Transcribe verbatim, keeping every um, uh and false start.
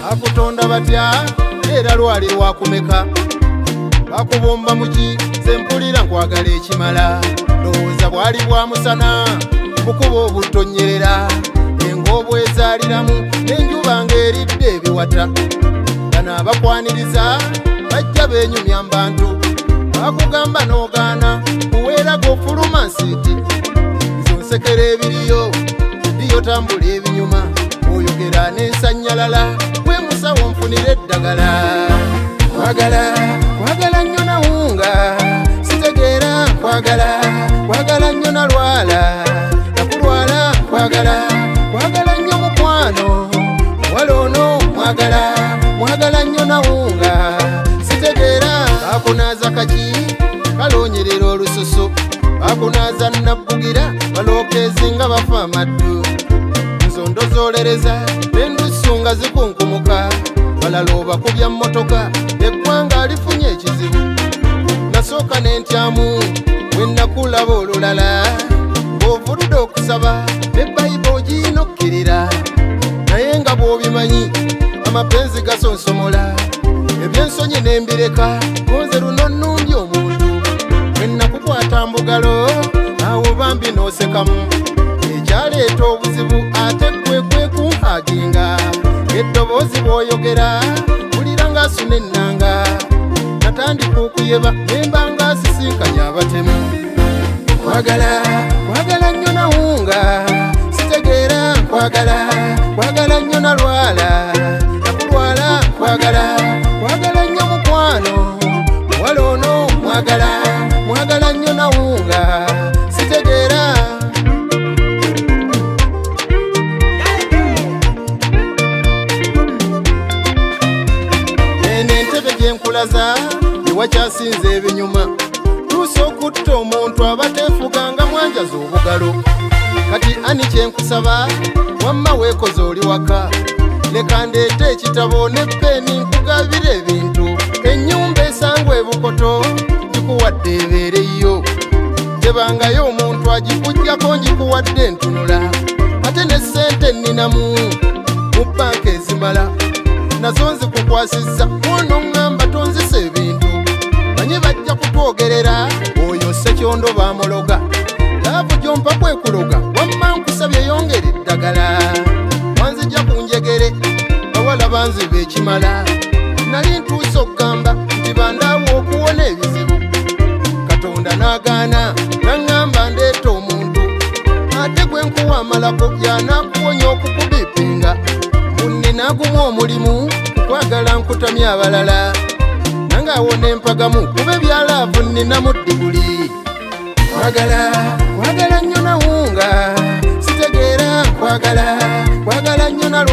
akutonda batya era lwali lwakumeka bakubomba muki sempulira nkwagala ekimala ndowooza bwali bwa musana bukuba obutonyerera engo obwezaaliramu n'enjuba ng'eridde ebiwata bano abakwaniriza bajja beenyumya mbantu bakugamba n'ogaana kuweera g'ofuluma nsiiti nzo nsekera ebiriyo ndiyo tambula ebinyuma oyogera n'ensanyalala gwe musawo nfunira eddagala kwagala kwagala nnyo nawunga sitegeera kwagala kwagala nnyo nalwala nakulwala kwagala kwagala nnyo mukwano wala ono mwagala mwagala nnyo nawunga sitegeera bakunaaza kaki kalonyerera olususu bakunaaza nabbugira balookeezi nga bafa amaddu nzondo zoolereza n'endusu nga zikunkumuka balala obakubya mmotoka eggwanga lifunye ekizibu nasooka n'entyamu bwe nakulaba olulala ng'ovuludde okusaba ne bayibo ogiyinokkirira naye nga bw'obimanyi amapenzi gasonsomola ebyensonyi n'embireka gonze luno nnumbye omuntu bwe nakukwata mbugalo awo bambi n'osekamu ekyaleeta obuzibu ate gwe kwe kunhaginga eddoboozi bw'oyogera bulira ng'asuna ennanga natandika okuyeba nemba ng'asisinkanya abatemu kwagala kwagala nnyo nawunga sitegeera kwagala kwagala nnyo nalwala nakulwala kwagala kwagala nnyo mukwano muwala ono mwagala mwagala nnyo nawunga sitegeera enkulaza ewakyasinza ebinyuma tuusa okutta omuntu abateefuga nga mwanjaza obugalo kati ani kyenkusaba wamma weekoze oli waka leka ndeete ekitabo ne peni nkugabira ebintu ennyumba esangwa ebukoto gikuwadde ebeereyo tebangayo omuntu agikuggyako ngikuwadde entunula ate ne ssente nninamu mu banka ezimala nazo nzikukwasizza ono ŋŋamba tonzisa ebintu banye bajja kutwogerera oyo ssekyondo bamuloga laavu gyompa kwekuloga wamma nkusabye yongera eddagala wanzijja ku njegere bawala banziba ekimala nali ntuusa okugamba nti bandaawo okuwona ebizibu katonda n'agaana naŋŋamba ndeeta omuntu ate gwe nkuwa amalako yanaakuwonya okukubipinga ninagumu omulimu kwagala nkutamye abalala nange awo nempagamu kuba ebyalaavu ninamu ddiguli kwagala kwagala nnyo nawunga sitegeera kwagala kwagala nnyo